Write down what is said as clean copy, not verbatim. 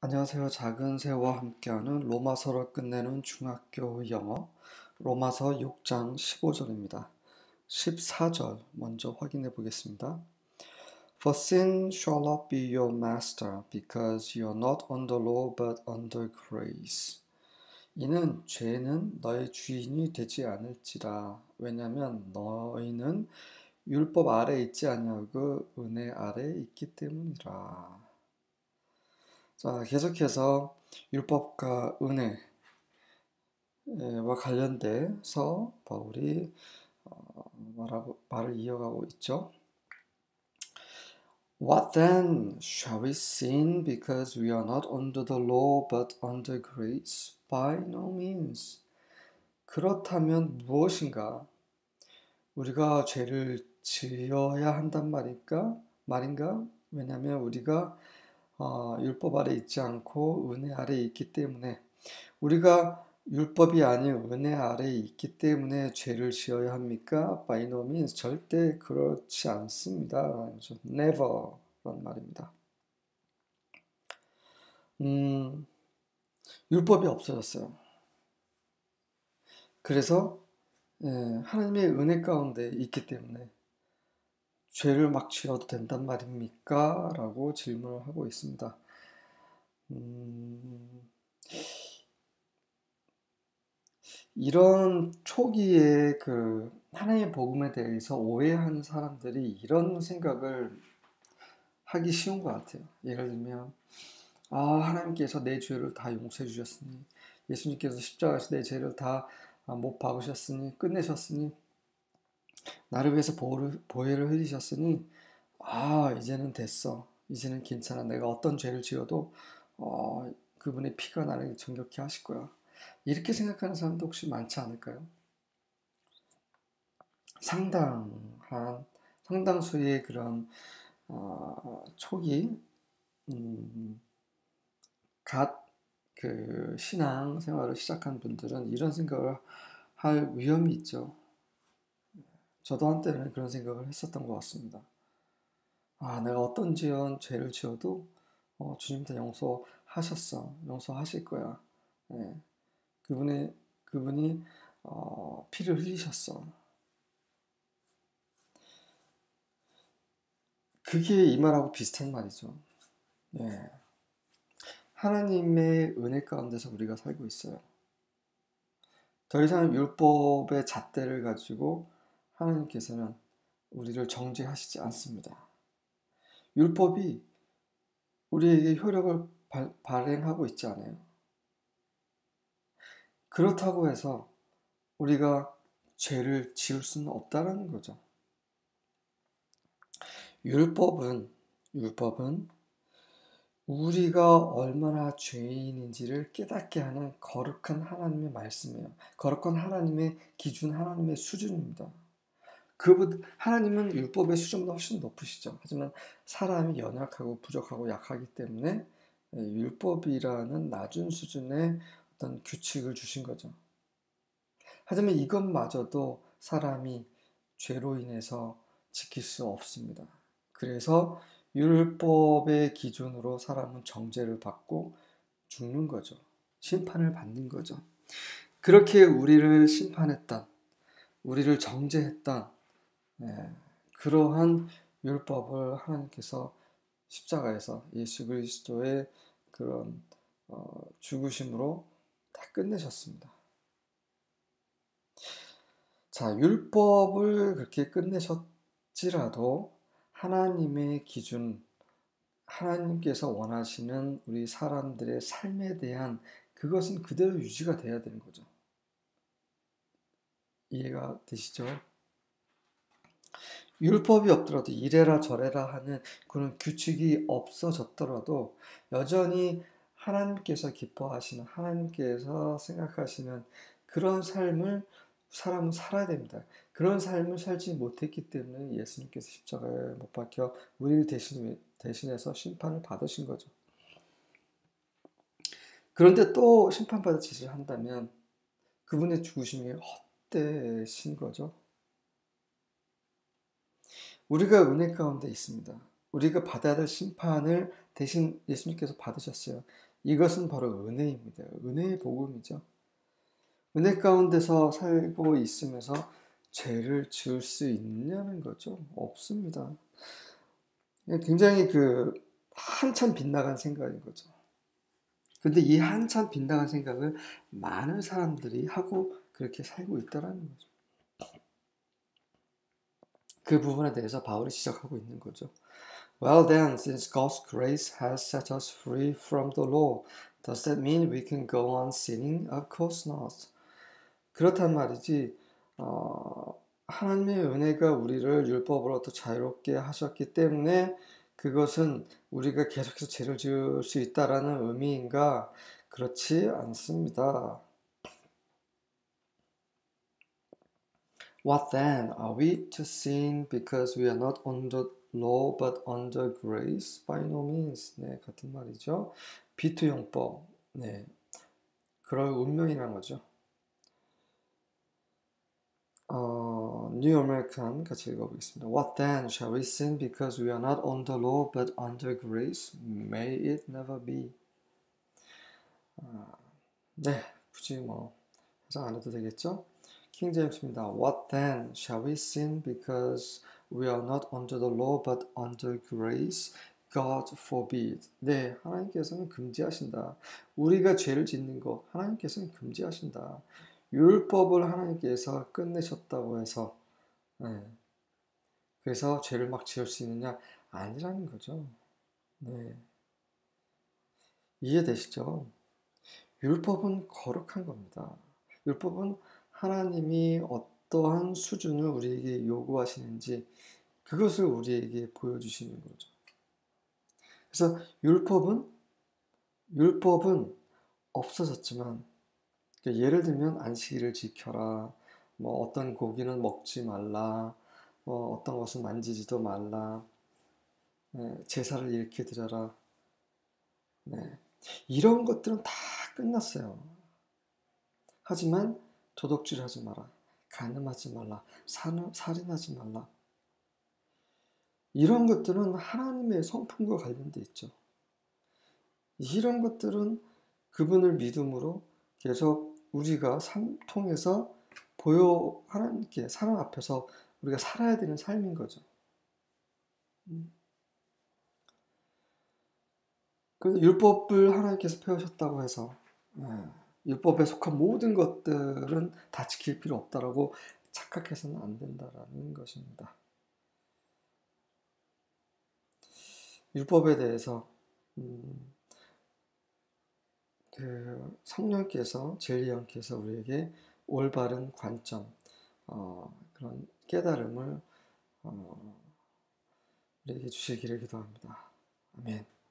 안녕하세요. 작은 새와 함께하는 로마서를 끝내는 중학교 영어 로마서 6장 15절입니다. 14절 먼저 확인해 보겠습니다. For sin shall not be your master, because you are not under law but under grace. 이는 죄는 너의 주인이 되지 않을지라. 왜냐하면 너희는 율법 아래 있지 아니하고 은혜 아래 있기 때문이라. 자, 계속해서 율법과 은혜와 관련돼서 바울이 말을 이어가고 있죠. What then? Shall we sin because we are not under the law but under grace? By no means. 그렇다면 무엇인가? 우리가 죄를 지어야 한단 말인가? 왜냐하면 우리가 율법 아래 있지 않고 은혜 아래 있기 때문에 우리가 율법이 아닌 은혜 아래 있기 때문에 죄를 지어야 합니까? By no means. 절대 그렇지 않습니다. Never 라는 말입니다. 율법이 없어졌어요. 그래서 하나님의 은혜 가운데 있기 때문에 죄를 막 지어도 된단 말입니까? 라고 질문을 하고 있습니다. 이런 초기에 하나님의 복음에 대해서 오해하는 사람들이 이런 생각을 하기 쉬운 것 같아요. 예를 들면, 하나님께서 내 죄를 다 용서해 주셨으니, 예수님께서 십자가에서 내 죄를 다 못 박으셨으니, 끝내셨으니, 나를 위해서 보혈을 흘리셨으니, 이제는 됐어. 이제는 괜찮아. 내가 어떤 죄를 지어도 그분의 피가 나를 정결케 하실 거야. 이렇게 생각하는 사람도 혹시 많지 않을까요? 상당수의 그런 초기 신앙 생활을 시작한 분들은 이런 생각을 할 위험이 있죠. 저도 한때는 그런 생각을 했었던 것 같습니다. 내가 어떤 죄를 지어도 주님 다 용서하실 거야. 네. 그분이 피를 흘리셨어. 그게 이 말하고 비슷한 말이죠. 네. 하나님의 은혜 가운데서 우리가 살고 있어요. 더 이상 율법의 잣대를 가지고 하나님께서는 우리를 정죄하시지 않습니다. 율법이 우리에게 효력을 발행하고 있지 않아요. 그렇다고 해서 우리가 죄를 지을 수는 없다는 거죠. 율법은 우리가 얼마나 죄인인지를 깨닫게 하는 거룩한 하나님의 말씀이에요. 거룩한 하나님의 기준, 하나님의 수준입니다. 하나님은 율법의 수준보다 훨씬 높으시죠. 하지만 사람이 연약하고 부족하고 약하기 때문에 율법이라는 낮은 수준의 어떤 규칙을 주신 거죠. 하지만 이것마저도 사람이 죄로 인해서 지킬 수 없습니다. 그래서 율법의 기준으로 사람은 정죄를 받고 죽는 거죠. 심판을 받는 거죠. 그렇게 우리를 심판했던, 우리를 정죄했던 그러한 율법을 하나님께서 십자가에서 예수 그리스도의 그런 죽으심으로 다 끝내셨습니다. 자, 율법을 그렇게 끝내셨지라도 하나님의 기준, 하나님께서 원하시는 우리 사람들의 삶에 대한 그것은 그대로 유지가 돼야 되는 거죠. 이해가 되시죠? 율법이 없더라도 이래라 저래라 하는 그런 규칙이 없어졌더라도 여전히 하나님께서 기뻐하시는, 하나님께서 생각하시는 그런 삶을 사람은 살아야 됩니다. 그런 삶을 살지 못했기 때문에 예수님께서 십자가에 못 박혀 우리를 대신해서 심판을 받으신 거죠. 그런데 또 심판받을 짓을 한다면 그분의 죽으심이 헛되신 거죠. 우리가 은혜 가운데 있습니다. 우리가 받아야 될 심판을 대신 예수님께서 받으셨어요. 이것은 바로 은혜입니다. 은혜의 복음이죠. 은혜 가운데서 살고 있으면서 죄를 지을 수 있냐는 거죠. 없습니다. 굉장히 한참 빗나간 생각인 거죠. 근데 이 한참 빗나간 생각을 많은 사람들이 하고 그렇게 살고 있다라는 거죠. 그 부분에 대해서 바울이 지적하고 있는 거죠. Well then, since God's grace has set us free from the law, does that mean we can go on sinning? Of course not. 그렇단 말이지, 하나님의 은혜가 우리를 율법으로부터 자유롭게 하셨기 때문에 그것은 우리가 계속해서 죄를 지을 수 있다라는 의미인가? 그렇지 않습니다. What then? Are we to sin because we are not under law but under grace? By no means. 네, 같은 말이죠. 비투용법. 네, 그럴 운명이라는 거죠. New American 같이 읽어보겠습니다. What then? Shall we sin because we are not under law but under grace? May it never be. 네, 굳이 해석 안 해도 되겠죠? 킹 제임스입니다. What then? Shall we sin because we are not under the law but under grace? God forbid. 네, 하나님께서는 금지하신다. 우리가 죄를 짓는 거 하나님께서는 금지하신다. 율법을 하나님께서 끝내셨다고 해서 네, 그래서 죄를 막 지을 수 있느냐? 아니라는 거죠. 네, 이해되시죠? 율법은 거룩한 겁니다. 율법은 하나님이 어떠한 수준을 우리에게 요구하시는지 그것을 우리에게 보여주시는 거죠. 그래서 율법은 없어졌지만 예를 들면 안식일을 지켜라, 어떤 고기는 먹지 말라, 어떤 것은 만지지도 말라, 네, 제사를 이렇게 드려라. 네, 이런 것들은 다 끝났어요. 하지만 도둑질하지 마라, 간음하지 말라, 살인하지 말라. 이런 것들은 하나님의 성품과 관련돼 있죠. 이런 것들은 그분을 믿음으로 계속 우리가 삶 통해서 하나님께 사람 앞에서 우리가 살아야 되는 삶인 거죠. 그래서 율법을 하나님께서 펴셨다고 해서 율법에 속한 모든 것들은 다 지킬 필요 없다라고 착각해서는 안 된다라는 것입니다. 율법에 대해서 성령께서 진리형께서 우리에게 올바른 관점, 그런 깨달음을 우리에게 주시기를 기도합니다. 아멘.